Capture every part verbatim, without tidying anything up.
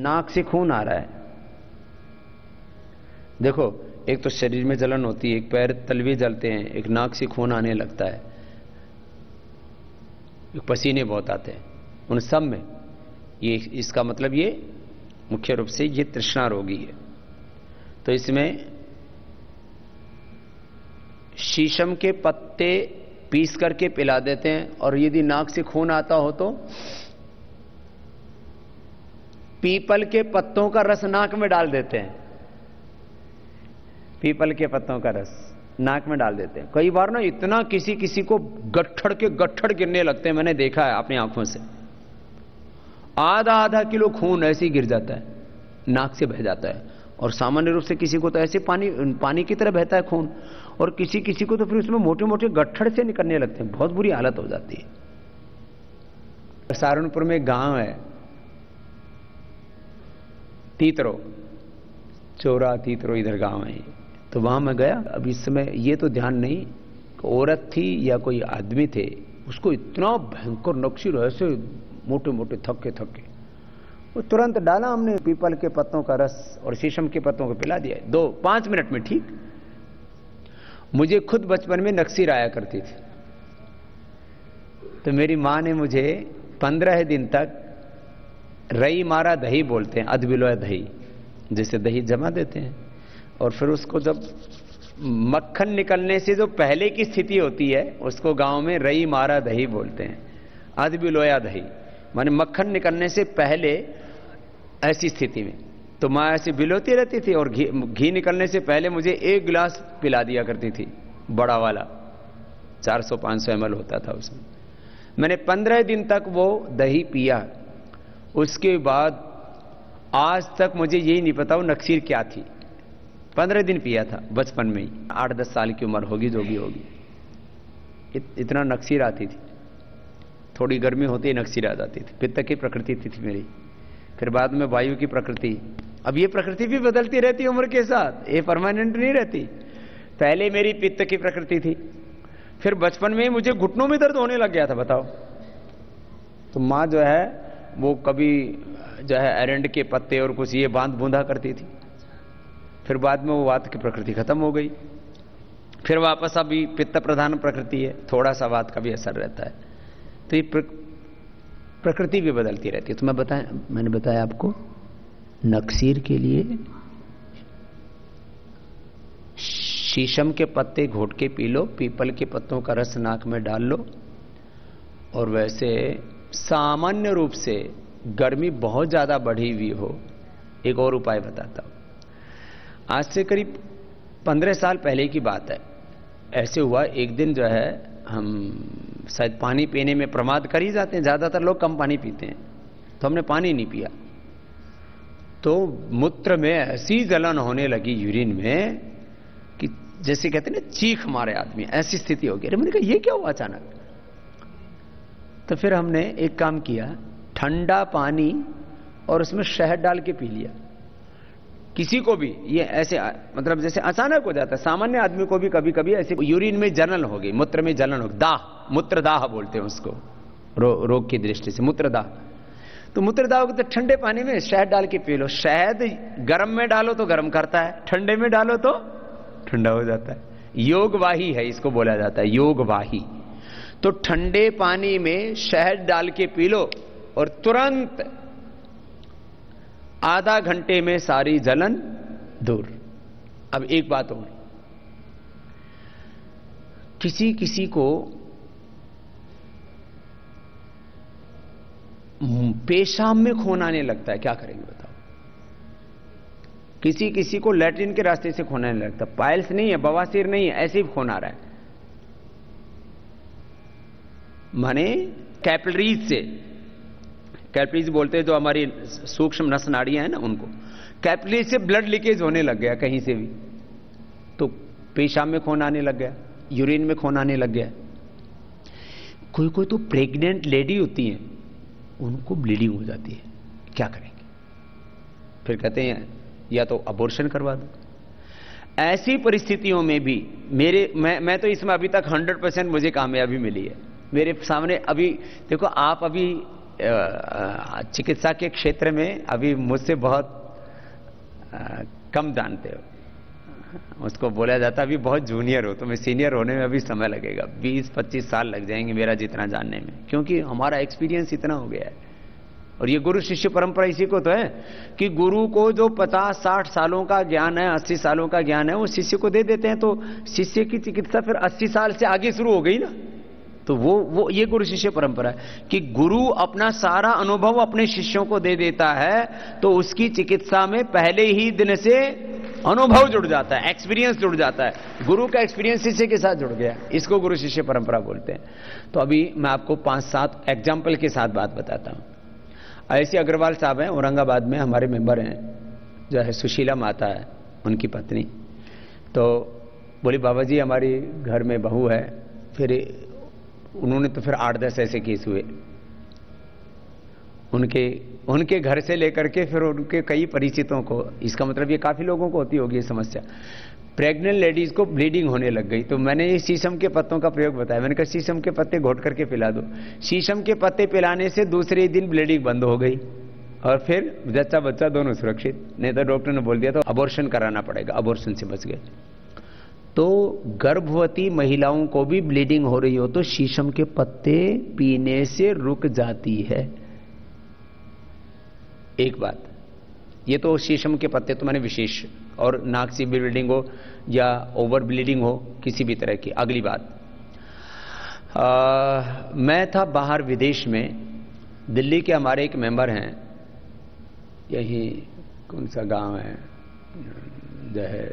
नाक से खून आ रहा है। देखो, एक तो शरीर में जलन होती है, एक पैर तलवे जलते हैं, एक नाक से खून आने लगता है, एक पसीने बहुत आते हैं, उन सब में ये, इसका मतलब ये मुख्य रूप से ये तृष्णा रोगी है। तो इसमें शीशम के पत्ते पीस करके पिला देते हैं, और यदि नाक से खून आता हो तो पीपल के पत्तों का रस नाक में डाल देते हैं। पीपल के पत्तों का रस नाक में डाल देते हैं। कई बार ना इतना किसी किसी को गट्ठड़ के गट्ठड़ गिरने लगते हैं, मैंने देखा है अपनी आंखों से। आधा आधा किलो खून ऐसे ही गिर जाता है, नाक से बह जाता है। और सामान्य रूप से किसी को तो ऐसे पानी पानी की तरह बहता है खून, और किसी किसी को तो फिर उसमें मोटे मोटे गट्ठड़ से निकलने लगते हैं, बहुत बुरी हालत हो जाती है। सहारनपुर में एक गांव है तीतरो, चोरा तीतरो इधर गांव है, तो वहां मैं गया। अब इस समय ये तो ध्यान नहीं औरत थी या कोई आदमी थे, उसको इतना भयंकर नक्सीर ऐसे मोटे मोटे थके थके, वो तुरंत डाला हमने पीपल के पत्तों का रस और शीशम के पत्तों को पिला दिया, दो पांच मिनट में ठीक। मुझे खुद बचपन में नक्सीर आया करती थी, तो मेरी मां ने मुझे पंद्रह दिन तक रई मारा दही बोलते हैं, अधबिलोया दही, जैसे दही जमा देते हैं, और फिर उसको जब मक्खन निकलने से जो पहले की स्थिति होती है उसको गांव में रई मारा दही बोलते हैं, अधबिलोया दही, माने मक्खन निकलने से पहले ऐसी स्थिति में। तो मां ऐसे बिलोती रहती थी, और घी घी निकलने से पहले मुझे एक गिलास पिला दिया करती थी, बड़ा वाला, चार सौ पांच सौ एम एल होता था उसमें। मैंने पंद्रह दिन तक वो दही पिया, उसके बाद आज तक मुझे यही नहीं पता वो नक्सीर क्या थी। पंद्रह दिन पिया था बचपन में ही, आठ दस साल की उम्र होगी जो भी होगी, इत, इतना नक्सीर आती थी। थोड़ी गर्मी होती ही नक्सीर आ जाती थी। पित्त की प्रकृति थी, थी मेरी, फिर बाद में वायु की प्रकृति। अब ये प्रकृति भी बदलती रहती है उम्र के साथ, ये परमानेंट नहीं रहती। पहले मेरी पित्त की प्रकृति थी, फिर बचपन में मुझे घुटनों में दर्द होने लग गया था, बताओ। तो माँ जो है वो कभी जो है एरंड के पत्ते और कुछ ये बांध बूंदा करती थी, फिर बाद में वो वात की प्रकृति खत्म हो गई, फिर वापस अभी पित्त प्रधान प्रकृति है, थोड़ा सा वात का भी असर रहता है। तो ये प्रकृति भी बदलती रहती है। तो मैं बताया मैंने बताया आपको, नक्सीर के लिए शीशम के पत्ते घोट के पी लो, पीपल के पत्तों का रस नाक में डाल लो, और वैसे सामान्य रूप से गर्मी बहुत ज्यादा बढ़ी हुई हो, एक और उपाय बताता हूं। आज से करीब पंद्रह साल पहले की बात है, ऐसे हुआ एक दिन जो है, हम शायद पानी पीने में प्रमाद कर ही जाते हैं, ज्यादातर लोग कम पानी पीते हैं, तो हमने पानी नहीं पिया, तो मूत्र में ऐसी जलन होने लगी यूरिन में कि जैसे कहते हैं ना चीख मारे आदमी, ऐसी स्थिति हो गई। अरे मैंने कहा ये क्या हुआ अचानक। तो फिर हमने एक काम किया, ठंडा पानी और उसमें शहद डाल के पी लिया। किसी को भी ये ऐसे मतलब जैसे अचानक हो जाता है, सामान्य आदमी को भी कभी कभी ऐसे यूरिन में जलन हो गई, मूत्र में जलन हो गई, दाह, मूत्रदाह बोलते हैं उसको, रो, रोग की दृष्टि से मूत्रदाह। तो मूत्रदाह को तो ठंडे पानी में शहद डाल के पी लो। शहद गर्म में डालो तो गर्म करता है, ठंडे में डालो तो ठंडा हो जाता है। योगवाही है, इसको बोला जाता है योगवाही। तो ठंडे पानी में शहद डाल के पी लो, और तुरंत आधा घंटे में सारी जलन दूर। अब एक बात और, किसी किसी को पेशाब में खून आने लगता है, क्या करेंगे बताओ। किसी किसी को लैट्रिन के रास्ते से खून आने लगता है, पाइल्स नहीं है, बवासीर नहीं है, ऐसे ही खून आ रहा है, माने कैपिलरीज से। कैपिलरीज बोलते हैं जो हमारी सूक्ष्म नस नाड़ियां हैं ना, उनको कैपिलरीज से ब्लड लीकेज होने लग गया कहीं से भी, तो पेशाब में खून आने लग गया, यूरिन में खून आने लग गया। कोई कोई तो प्रेग्नेंट लेडी होती है, उनको ब्लीडिंग हो जाती है, क्या करेंगे। फिर कहते हैं या तो अबॉर्शन करवा दो। ऐसी परिस्थितियों में भी मेरे मैं मैं तो इसमें अभी तक हंड्रेड परसेंट मुझे कामयाबी मिली है। मेरे सामने अभी देखो, आप अभी चिकित्सा के क्षेत्र में अभी मुझसे बहुत कम जानते हो। उसको बोला जाता है अभी बहुत जूनियर हो, तुम्हें सीनियर होने में अभी समय लगेगा, बीस पच्चीस साल लग जाएंगे मेरा जितना जानने में, क्योंकि हमारा एक्सपीरियंस इतना हो गया है। और ये गुरु शिष्य परंपरा इसी को तो है कि गुरु को जो पचास साठ सालों का ज्ञान है, अस्सी सालों का ज्ञान है, वो शिष्य को दे देते हैं, तो शिष्य की चिकित्सा फिर अस्सी साल से आगे शुरू हो गई ना। तो वो वो ये गुरु शिष्य परंपरा है कि गुरु अपना सारा अनुभव अपने शिष्यों को दे देता है, तो उसकी चिकित्सा में पहले ही दिन से अनुभव जुड़ जाता है, एक्सपीरियंस जुड़ जाता है। गुरु का एक्सपीरियंस शिष्य के साथ जुड़ गया, इसको गुरु शिष्य परंपरा बोलते हैं। तो अभी मैं आपको पांच सात एग्जाम्पल के साथ बात बताता हूं। ऐसी अग्रवाल साहब हैं, औरंगाबाद में हमारे मेंबर हैं, जो है सुशीला माता है उनकी पत्नी। तो बोली बाबा जी हमारी घर में बहू है, फिर उन्होंने तो फिर आठ दस ऐसे केस हुए उनके उनके घर से लेकर के फिर उनके कई परिचितों को। इसका मतलब ये काफी लोगों को होती होगी ये समस्या। प्रेग्नेंट लेडीज को ब्लीडिंग होने लग गई, तो मैंने ये शीशम के पत्तों का प्रयोग बताया। मैंने कहा शीशम के पत्ते घोट करके पिला दो। शीशम के पत्ते पिलाने से दूसरे दिन ब्लीडिंग बंद हो गई और फिर जच्चा बच्चा दोनों सुरक्षित। नहीं तो डॉक्टर ने बोल दिया तो अबॉर्शन कराना पड़ेगा, अबॉर्शन से बच गए। तो गर्भवती महिलाओं को भी ब्लीडिंग हो रही हो तो शीशम के पत्ते पीने से रुक जाती है। एक बात ये तो शीशम के पत्ते तो मैंने विशेष, और नाक से ब्लीडिंग हो या ओवर ब्लीडिंग हो किसी भी तरह की। अगली बात, आ, मैं था बाहर विदेश में, दिल्ली के हमारे एक मेंबर हैं, यही कौन सा गांव है जो है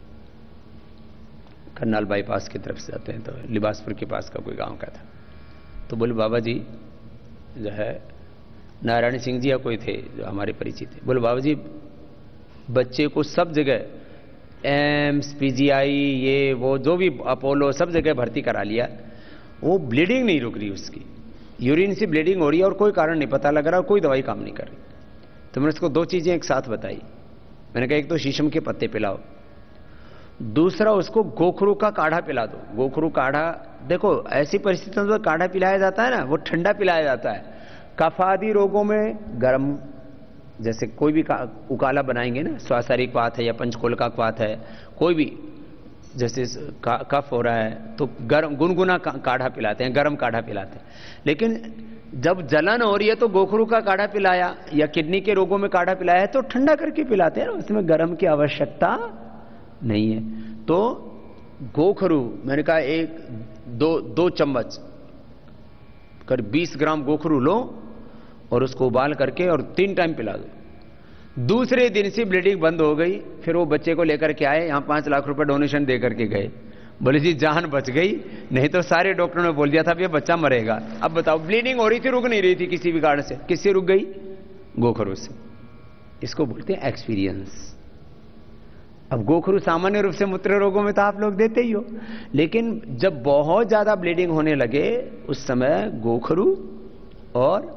करनाल बाईपास की तरफ से जाते हैं, तो लिबासपुर के पास का कोई गांव का था। तो बोले बाबा जी जो है नारायण सिंह जी या कोई थे जो हमारे परिचित थे, बोले बाबा जी बच्चे को सब जगह एम्स पीजीआई ये वो जो भी अपोलो सब जगह भर्ती करा लिया, वो ब्लीडिंग नहीं रुक रही, उसकी यूरिन से ब्लीडिंग हो रही है और कोई कारण नहीं पता लग रहा और कोई दवाई काम नहीं कर रही। तो मैंने उसको दो चीजें एक साथ बताई। मैंने कहा एक तो शीशम के पत्ते पिलाओ, दूसरा उसको गोखरू का काढ़ा पिला दो। गोखरू काढ़ा, देखो ऐसी परिस्थितियों में काढ़ा पिलाया जाता है ना, वो ठंडा पिलाया जाता है। कफ आदि रोगों में गर्म, जैसे कोई भी उकाला बनाएंगे ना, स्वासारिक वात है या पंचकोलका वात है, कोई भी जैसे कफ हो रहा है तो गर्म गुनगुना काढ़ा पिलाते हैं, गर्म काढ़ा पिलाते हैं। लेकिन जब जलन हो रही है तो गोखरू का काढ़ा पिलाया, या किडनी के रोगों में काढ़ा पिलाया है तो ठंडा करके पिलाते हैं, उसमें गर्म की आवश्यकता नहीं है। तो गोखरू मैंने कहा एक दो दो चम्मच करीब बीस ग्राम गोखरू लो और उसको उबाल करके और तीन टाइम पिला दो। दूसरे दिन से ब्लीडिंग बंद हो गई। फिर वो बच्चे को लेकर के आए, यहां पांच लाख रुपए डोनेशन दे करके गए। बोले जी जान बच गई, नहीं तो सारे डॉक्टरों ने बोल दिया था ये बच्चा मरेगा। अब बताओ ब्लीडिंग हो रही थी, रुक नहीं रही थी किसी भी कारण से, किससे रुक गई? गोखरू से। इसको बोलते हैं एक्सपीरियंस। अब गोखरू सामान्य रूप से मूत्र रोगों में तो आप लोग देते ही हो, लेकिन जब बहुत ज्यादा ब्लीडिंग होने लगे उस समय गोखरू और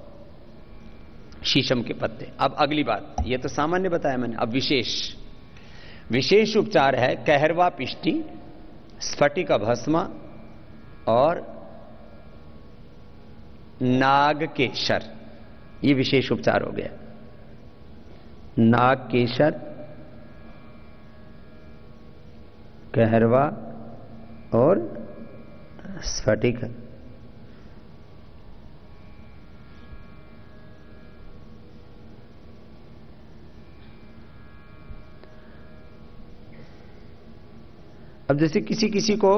शीशम के पत्ते। अब अगली बात, ये तो सामान्य बताया मैंने, अब विशेष विशेष उपचार है कहरवा पिष्टी, स्फटिक भस्म और नाग केशर। ये विशेष उपचार हो गया। नाग केशर, कहरवा और स्फटिक। अब जैसे किसी किसी को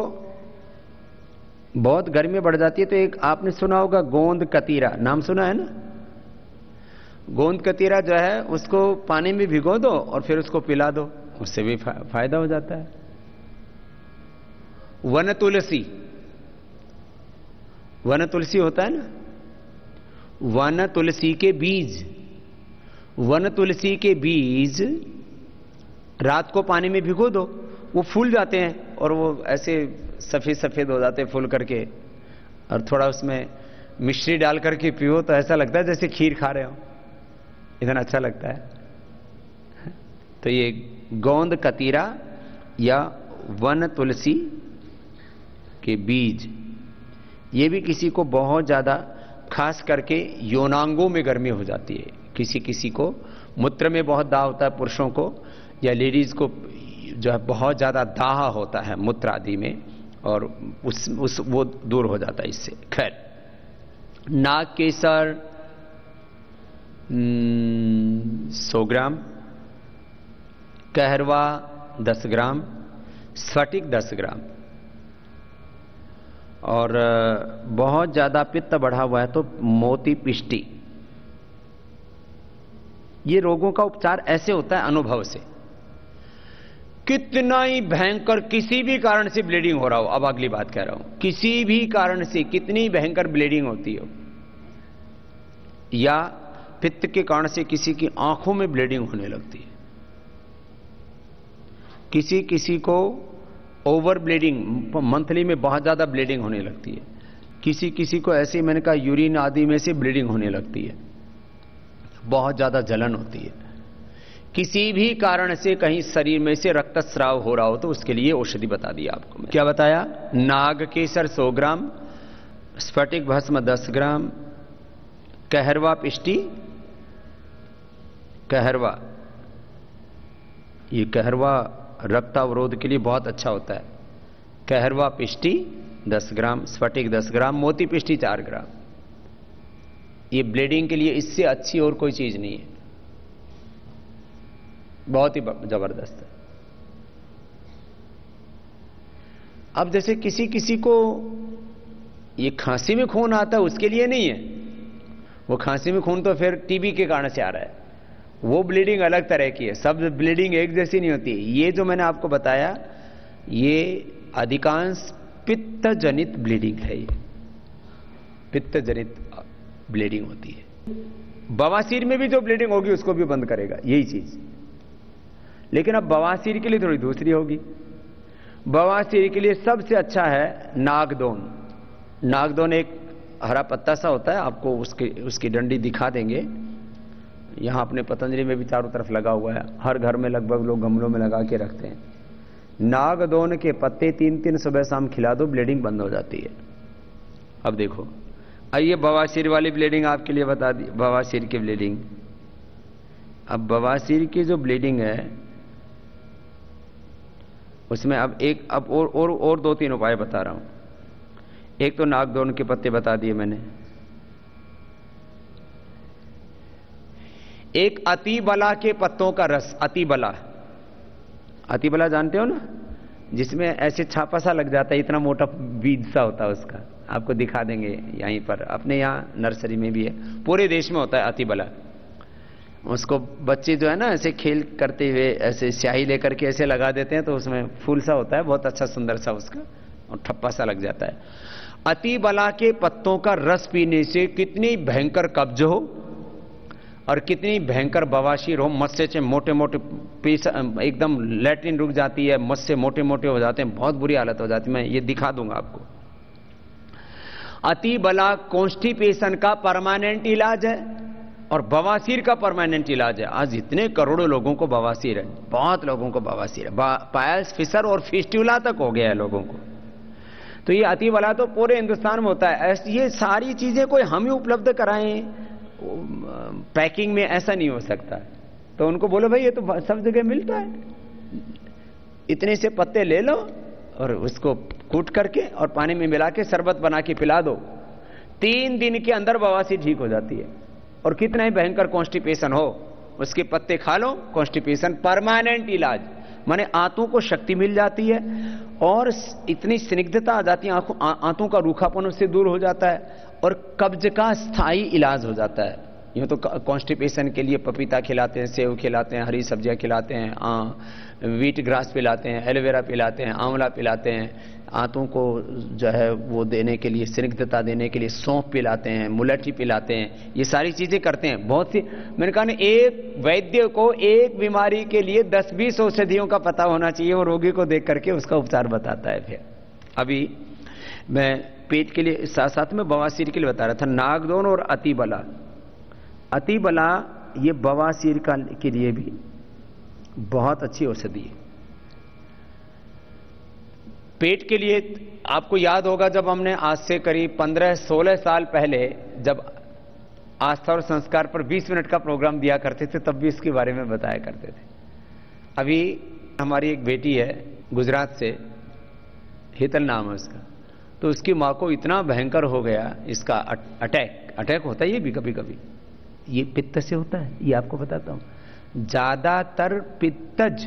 बहुत गर्मी बढ़ जाती है तो एक आपने सुना होगा गोंद कतीरा, नाम सुना है ना? गोंद कतीरा जो है उसको पानी में भिगो दो और फिर उसको पिला दो, उससे भी फायदा हो जाता है। वन तुलसी, वन तुलसी होता है ना, वन तुलसी के बीज, वन तुलसी के बीज रात को पानी में भिगो दो, वो फूल जाते हैं और वो ऐसे सफेद सफेद हो जाते हैं फूल करके, और थोड़ा उसमें मिश्री डाल करके पियो तो ऐसा लगता है जैसे खीर खा रहे हो, इतना अच्छा लगता है। तो ये गोंद कतीरा या वन तुलसी के बीज, ये भी किसी को बहुत ज्यादा खास करके यौनांगों में गर्मी हो जाती है। किसी किसी को मूत्र में बहुत दाह होता है पुरुषों को, या लेडीज को जो है बहुत ज्यादा दाह होता है मूत्र आदि में, और उस उस वो दूर हो जाता है इससे। खैर, नाग केसर सौ ग्राम, कहरवा दस ग्राम, स्फटिक दस ग्राम। और बहुत ज्यादा पित्त बढ़ा हुआ है तो मोती पिष्टी। ये रोगों का उपचार ऐसे होता है अनुभव से। कितना ही भयंकर किसी भी कारण से ब्लीडिंग हो रहा हो, अब अगली बात कह रहा हूं, किसी भी कारण से कितनी भयंकर ब्लीडिंग होती हो, या पित्त के कारण से किसी की आंखों में ब्लीडिंग होने लगती है, किसी किसी को ओवर ब्लीडिंग, मंथली में बहुत ज्यादा ब्लीडिंग होने लगती है, किसी किसी को ऐसे मैंने कहा यूरिन आदि में से ब्लीडिंग होने लगती है, बहुत ज्यादा जलन होती है, किसी भी कारण से कहीं शरीर में से रक्तस्राव हो रहा हो तो उसके लिए औषधि बता दी आपको। क्या बताया? नाग केसर सौ ग्राम, स्फटिक भस्म दस ग्राम, कहरवा पिष्टी, कहरवा ये कहरवा रक्तावरोध के लिए बहुत अच्छा होता है। कहरवा पिष्टी दस ग्राम, स्फटिक दस ग्राम, मोती पिष्टी चार ग्राम। ये ब्लीडिंग के लिए इससे अच्छी और कोई चीज नहीं है, बहुत ही जबरदस्त है। अब जैसे किसी किसी को ये खांसी में खून आता है, उसके लिए नहीं है, वो खांसी में खून तो फिर टीबी के कारण से आ रहा है, वो ब्लीडिंग अलग तरह की है, सब ब्लीडिंग एक जैसी नहीं होती। ये जो मैंने आपको बताया ये अधिकांश पित्त जनित ब्लीडिंग है, ये पित्त जनित ब्लीडिंग होती है। बवासीर में भी जो ब्लीडिंग होगी उसको भी बंद करेगा यही चीज, लेकिन अब बवासीर के लिए थोड़ी दूसरी होगी। बवासीर के लिए सबसे अच्छा है नागदोन। नागदोन एक हरा पत्ता सा होता है, आपको उसकी उसकी डंडी दिखा देंगे, यहां अपने पतंजलि में भी चारों तरफ लगा हुआ है, हर घर में लगभग लोग गमलों में लगा के रखते हैं। नागदोन के पत्ते तीन तीन सुबह शाम खिला दो, ब्लीडिंग बंद हो जाती है। अब देखो, आइए बवासीर वाली ब्लीडिंग आपके लिए बता दी, बवासीर की ब्लीडिंग। अब बवासीर की जो ब्लीडिंग है उसमें अब एक अब और और और दो तीन उपाय बता रहा हूं। एक तो नागदोन के पत्ते बता दिए मैंने, एक अतिबला के पत्तों का रस। अतिबला, अतिबला जानते हो ना, जिसमें ऐसे छापा सा लग जाता है, इतना मोटा बीज सा होता है उसका, आपको दिखा देंगे यहीं पर, अपने यहाँ नर्सरी में भी है, पूरे देश में होता है अतिबला। उसको बच्चे जो है ना ऐसे खेल करते हुए ऐसे स्याही लेकर के ऐसे लगा देते हैं तो उसमें फूल सा होता है, बहुत अच्छा सुंदर सा उसका, और ठप्पा सा लग जाता है। अतिबला के पत्तों का रस पीने से कितनी भयंकर कब्ज हो और कितनी भयंकर बवासीर हो, मस्से से मोटे मोटे पीस, एकदम लैट्रिन रुक जाती है, मस्से मोटे मोटे हो जाते हैं, बहुत बुरी हालत हो जाती है, मैं ये दिखा दूंगा आपको। अतिबला कॉन्स्टिपेशन का परमानेंट इलाज है और बवासीर का परमानेंट इलाज है। आज इतने करोड़ों लोगों को बवासीर है, बहुत लोगों को बवासीर है, पायल्स, फिशर और फिस्टुला तक हो गया है लोगों को। तो ये अतिबला तो पूरे हिंदुस्तान में होता है। ऐसी ये सारी चीजें कोई हम ही उपलब्ध कराएं पैकिंग में, ऐसा नहीं हो सकता। तो उनको बोलो भाई ये तो सब जगह मिलता है, इतने से पत्ते ले लो और उसको कूट करके और पानी में मिला के शरबत बना के पिला दो, तीन दिन के अंदर बवासीर ठीक हो जाती है। और कितना ही भयंकर कॉन्स्टिपेशन हो, उसके पत्ते खा लो, कॉन्स्टिपेशन परमानेंट इलाज, माने आंतों को शक्ति मिल जाती है और इतनी स्निग्धता आ जाती है, आंखों आंतों का रूखापन उससे दूर हो जाता है और कब्ज का स्थायी इलाज हो जाता है। यूं तो कॉन्स्टिपेशन के लिए पपीता खिलाते हैं, सेव खिलाते हैं, हरी सब्जियां खिलाते हैं, आ, वीट ग्रास पिलाते हैं, एलोवेरा पिलाते हैं, आंवला पिलाते हैं, आंतों को जो है वो देने के लिए, स्निग्धता देने के लिए सौंफ पिलाते हैं, मुलठी पिलाते हैं, ये सारी चीजें करते हैं। बहुत सी, मैंने कहा ना, एक वैद्य को एक बीमारी के लिए दस बीस औषधियों का पता होना चाहिए और रोगी को देख करके उसका उपचार बताता है। फिर अभी मैं पेट के लिए साथ साथ में बवासीर के लिए बता रहा था, नागदोन और अतिबला। अतिबला ये बवासीर का के लिए भी बहुत अच्छी औषधि है। पेट के लिए आपको याद होगा, जब हमने आज से करीब पंद्रह सोलह साल पहले जब आस्था और संस्कार पर बीस मिनट का प्रोग्राम दिया करते थे, तब भी इसके बारे में बताया करते थे। अभी हमारी एक बेटी है गुजरात से, हितल नाम है उसका, तो उसकी माँ को इतना भयंकर हो गया इसका अटैक अटैक होता है, ये भी कभी कभी ये पित्त से होता है, ये आपको बताता हूं। ज्यादातर पित्तज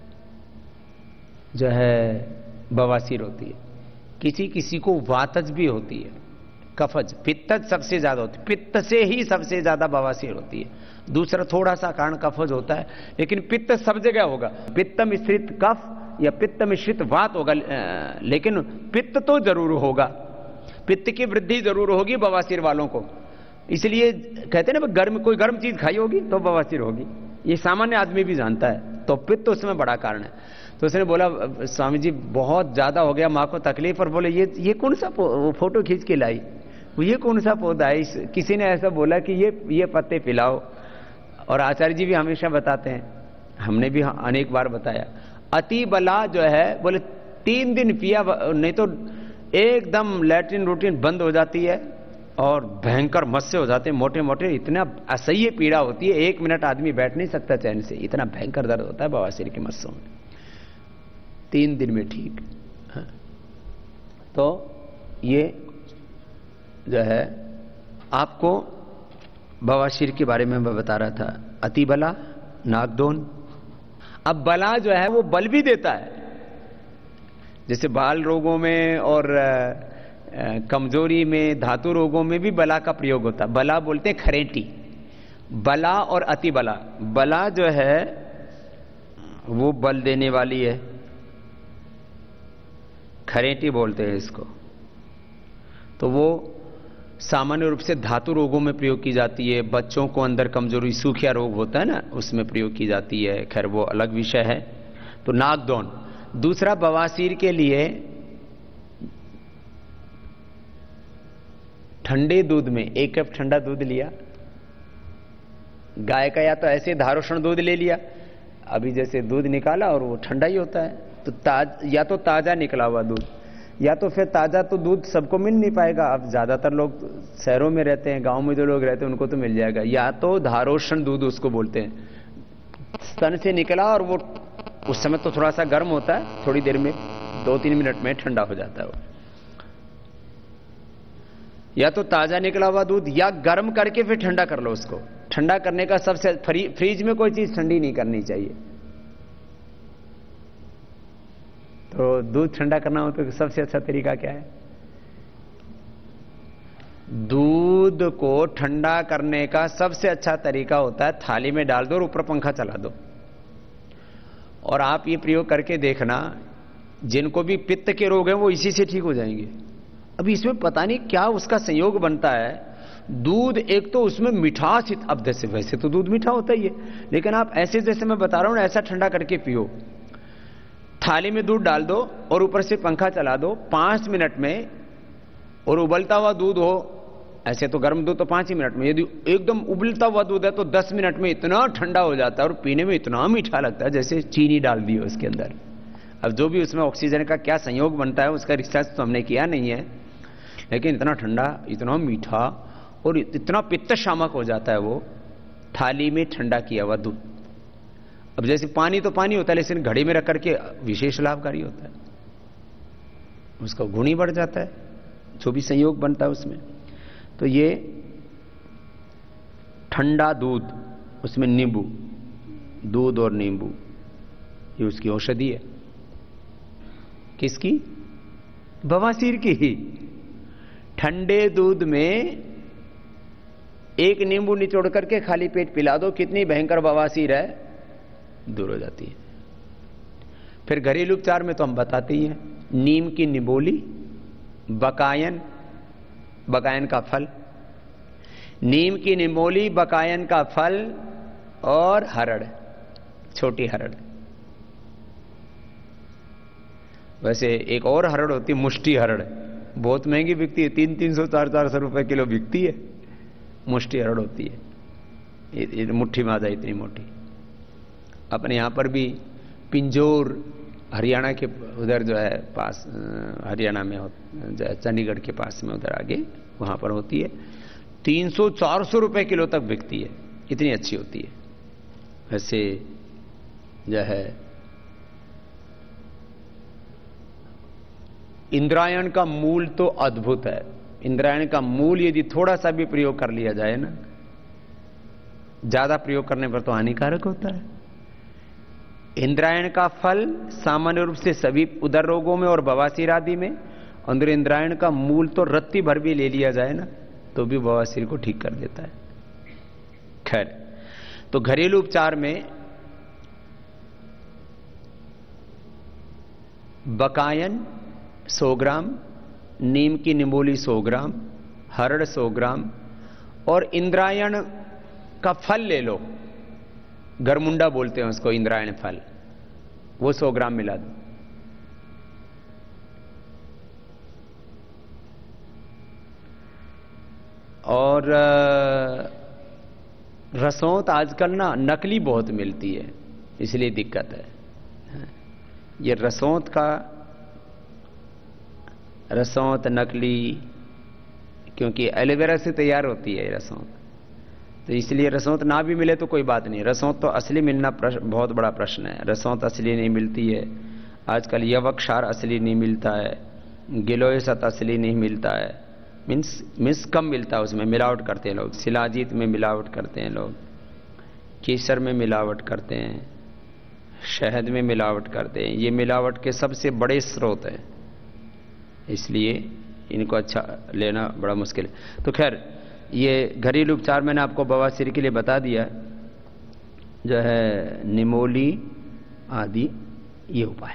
जो है बवासीर होती है, किसी किसी को वातज भी होती है, कफज। पित्तज सबसे ज्यादा होती है, पित्त से ही सबसे ज्यादा बवासीर होती है। दूसरा थोड़ा सा कारण कफज होता है, लेकिन पित्त सब जगह होगा। पित्त मिश्रित कफ या पित्त मिश्रित वात होगा, लेकिन पित्त तो जरूर होगा, पित्त की वृद्धि जरूर होगी बवासीर वालों को। इसलिए कहते हैं ना, गर्म कोई गर्म चीज खाई होगी तो बवासीर होगी, ये सामान्य आदमी भी जानता है। तो पित्त तो उसमें बड़ा कारण है। तो उसने बोला स्वामी जी बहुत ज्यादा हो गया, माँ को तकलीफ। और बोले ये ये कौन सा फोटो खींच के लाई, ये कौन सा पौधा है? इस, किसी ने ऐसा बोला कि ये ये पत्ते पिलाओ। और आचार्य जी भी हमेशा बताते हैं, हमने भी अनेक बार बताया, अति बला जो है बोले तीन दिन पिया नहीं तो एकदम लैट्रिन रूटीन बंद हो जाती है और भयंकर मस्से हो जाते हैं, मोटे मोटे, इतना असह्य पीड़ा होती है, एक मिनट आदमी बैठ नहीं सकता चैन से, इतना भयंकर दर्द होता है बवासीर के मस्सों में। तीन दिन में ठीक। हाँ। तो ये जो है आपको बवासीर के बारे में मैं बता रहा था। अति बला, नागदोन। अब बला जो है वो बल भी देता है, जैसे बाल रोगों में और कमजोरी में, धातु रोगों में भी बला का प्रयोग होता है। बला बोलते हैं खरेटी। बला और अति बला। बला जो है वो बल देने वाली है, खरेटी बोलते हैं इसको। तो वो सामान्य रूप से धातु रोगों में प्रयोग की जाती है। बच्चों को अंदर कमजोरी, सूखिया रोग होता है ना, उसमें प्रयोग की जाती है। खैर वो अलग विषय है। तो नागदौन। दूसरा बवासीर के लिए ठंडे दूध में एक कप ठंडा दूध लिया, गाय का, या तो ऐसे धारोषण दूध ले लिया, अभी जैसे दूध निकाला और वो ठंडा ही होता है, तो ताज या तो ताजा निकला हुआ दूध, या तो फिर ताजा तो दूध सबको मिल नहीं पाएगा। अब ज्यादातर लोग शहरों में रहते हैं, गांव में जो लोग रहते हैं उनको तो मिल जाएगा। या तो धारोषण दूध उसको बोलते हैं, स्तन से निकला और वो उस समय तो थोड़ा सा गर्म होता है, थोड़ी देर में, दो तीन मिनट में ठंडा हो जाता है वो। या तो ताजा निकला हुआ दूध, या गर्म करके फिर ठंडा कर लो उसको। ठंडा करने का सबसे, फ्रीज में कोई चीज ठंडी नहीं करनी चाहिए। तो दूध ठंडा करना हो तो सबसे अच्छा तरीका क्या है? दूध को ठंडा करने का सबसे अच्छा तरीका होता है थाली में डाल दो और ऊपर पंखा चला दो। और आप ये प्रयोग करके देखना, जिनको भी पित्त के रोग हैं वो इसी से ठीक हो जाएंगे। अभी इसमें पता नहीं क्या उसका संयोग बनता है। दूध एक तो उसमें मिठास, अब जैसे वैसे तो दूध मीठा होता ही है, लेकिन आप ऐसे जैसे मैं बता रहा हूं ना, ऐसा ठंडा करके पियो। थाली में दूध डाल दो और ऊपर से पंखा चला दो पांच मिनट में, और उबलता हुआ दूध हो, ऐसे तो गर्म दूध तो पांच ही मिनट में, यदि एकदम उबलता हुआ दूध है तो दस मिनट में इतना ठंडा हो जाता है और पीने में इतना मीठा लगता है जैसे चीनी डाल दी हो उसके अंदर। अब जो भी उसमें ऑक्सीजन का क्या संयोग बनता है उसका रिसर्च तो हमने किया नहीं है, लेकिन इतना ठंडा, इतना मीठा और इतना पित्त शामक हो जाता है वो थाली में ठंडा किया हुआ दूध। अब जैसे पानी तो पानी होता है, लेकिन घड़ी में रख करके विशेष लाभकारी होता है, उसका गुण ही बढ़ जाता है जो भी संयोग बनता है उसमें। तो ये ठंडा दूध, उसमें नींबू, दूध और नींबू, ये उसकी औषधि है। किसकी? बवासीर की ही। ठंडे दूध में एक नींबू निचोड़ करके खाली पेट पिला दो, कितनी भयंकर बवासीर है दूर हो जाती है। फिर घरेलू उपचार में तो हम बताते ही हैं, नीम की निबोली, बकायन, बकायन का फल, नीम की निबोली, बकायन का फल और हरड़, छोटी हरड़। वैसे एक और हरड़ होती है, मुष्टि हरड़, बहुत महंगी बिकती है, तीन तीन सौ चार चार सौ रुपए किलो बिकती है। मुष्टि हरड़ होती है, ये, ये मुट्ठी में आ जाए इतनी मोटी। अपने यहां पर भी पिंजोर हरियाणा के उधर जो है पास, हरियाणा में जो है चंडीगढ़ के पास में उधर आगे वहां पर होती है। तीन सौ चार सौ रुपए किलो तक बिकती है, इतनी अच्छी होती है। वैसे जो है इंद्रायण का मूल तो अद्भुत है। इंद्रायण का मूल यदि थोड़ा सा भी प्रयोग कर लिया जाए ना, ज्यादा प्रयोग करने पर तो हानिकारक होता है। इंद्रायण का फल सामान्य रूप से सभी उदर रोगों में और बवासीर आदि में, और इंद्रायण का मूल तो रत्ती भर भी ले लिया जाए ना तो भी बवासीर को ठीक कर देता है। खैर, तो घरेलू उपचार में बकायन सौ ग्राम, नीम की निमोली सौ ग्राम, हरड़ सौ ग्राम और इंद्रायण का फल ले लो, गरमुंडा बोलते हैं उसको, इंद्रायण फल, वो सौ ग्राम मिला दो। और रसौंत आजकल ना नकली बहुत मिलती है, इसलिए दिक्कत है। ये रसौंत का रसौंत नकली, क्योंकि एलोवेरा से तैयार होती है रसौंत, तो इसलिए रसौंत ना भी मिले तो कोई बात नहीं। रसौंत तो असली मिलना बहुत बड़ा प्रश्न है। रसौंत असली नहीं मिलती है आजकल, यवक्षार असली नहीं मिलता है, गिलोय सत असली नहीं मिलता है, मीन्स मिस कम मिलता है, उसमें मिलावट करते हैं लोग। शिलाजीत में मिलावट करते हैं लोग, केसर में मिलावट करते हैं, शहद में मिलावट करते हैं। ये मिलावट के सबसे बड़े स्रोत हैं, इसलिए इनको अच्छा लेना बड़ा मुश्किल है। तो खैर, ये घरेलू उपचार मैंने आपको बवासीर के लिए बता दिया, जो है निमोली आदि ये उपाय।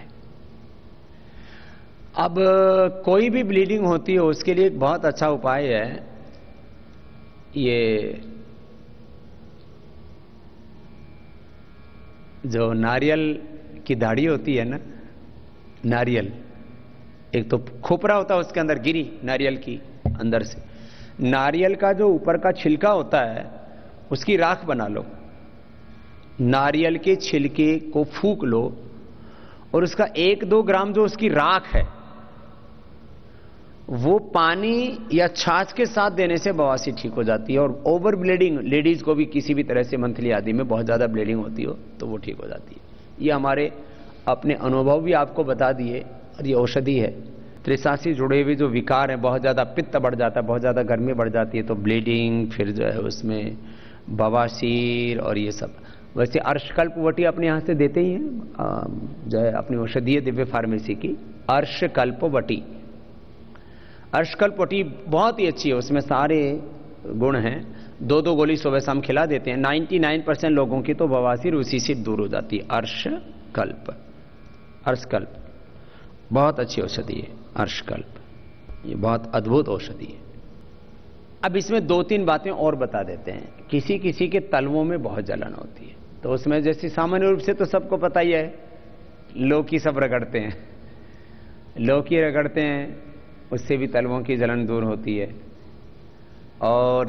अब कोई भी ब्लीडिंग होती है उसके लिए एक बहुत अच्छा उपाय है, ये जो नारियल की दाढ़ी होती है ना, नारियल, एक तो खोपरा होता है उसके अंदर गिरी नारियल की अंदर से, नारियल का जो ऊपर का छिलका होता है उसकी राख बना लो, नारियल के छिलके को फूंक लो और उसका एक दो ग्राम जो उसकी राख है वो पानी या छाछ के साथ देने से बवासीर ठीक हो जाती है। और ओवर ब्लीडिंग, लेडीज को भी किसी भी तरह से मंथली आदि में बहुत ज्यादा ब्लीडिंग होती हो तो वो ठीक हो जाती है। ये हमारे अपने अनुभव भी आपको बता दिए, और ये औषधि है। त्रिशा से जुड़े हुए जो विकार हैं, बहुत ज्यादा पित्त बढ़ जाता है, बहुत ज्यादा गर्मी बढ़ जाती है तो ब्लीडिंग, फिर जो है उसमें बवासीर और ये सब। वैसे अर्शकल्पवटी अपने यहां से देते ही हैं, जो है अपनी औषधीय दिव्य फार्मेसी की अर्शकल्पवटी। अर्शकल्पवटी बहुत ही अच्छी है, उसमें सारे गुण हैं। दो दो गोली सुबह शाम खिला देते हैं, निन्यानवे परसेंट लोगों की तो बवासीर उसी से दूर हो जाती है। अर्शकल्प, अर्शकल्प बहुत अच्छी औषधि है अर्शकल्प, ये बहुत अद्भुत औषधि है। अब इसमें दो तीन बातें और बता देते हैं। किसी किसी के तलवों में बहुत जलन होती है, तो उसमें जैसे सामान्य रूप से तो सबको पता ही है, लौकी सब रगड़ते हैं, लौकी रगड़ते हैं उससे भी तलवों की जलन दूर होती है। और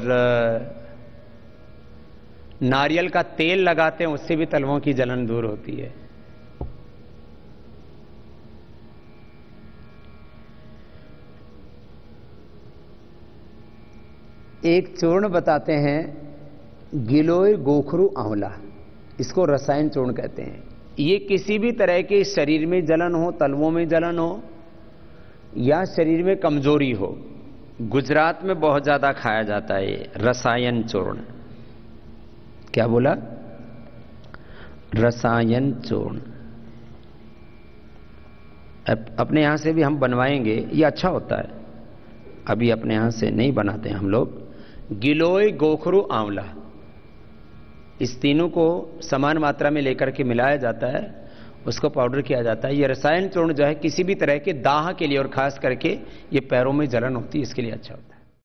नारियल का तेल लगाते हैं उससे भी तलवों की जलन दूर होती है। एक चूर्ण बताते हैं, गिलोय गोखरू आंवला, इसको रसायन चूर्ण कहते हैं। ये किसी भी तरह के शरीर में जलन हो, तलवों में जलन हो या शरीर में कमजोरी हो, गुजरात में बहुत ज्यादा खाया जाता है रसायन चूर्ण। क्या बोला? रसायन चूर्ण। अपने यहां से भी हम बनवाएंगे, ये अच्छा होता है, अभी अपने यहां से नहीं बनाते हम लोग। गिलोय गोखरू आंवला, इस तीनों को समान मात्रा में लेकर के मिलाया जाता है, उसको पाउडर किया जाता है। ये रसायन चूर्ण जो है किसी भी तरह के दाह के लिए, और खास करके ये पैरों में जलन होती है इसके लिए अच्छा होता है।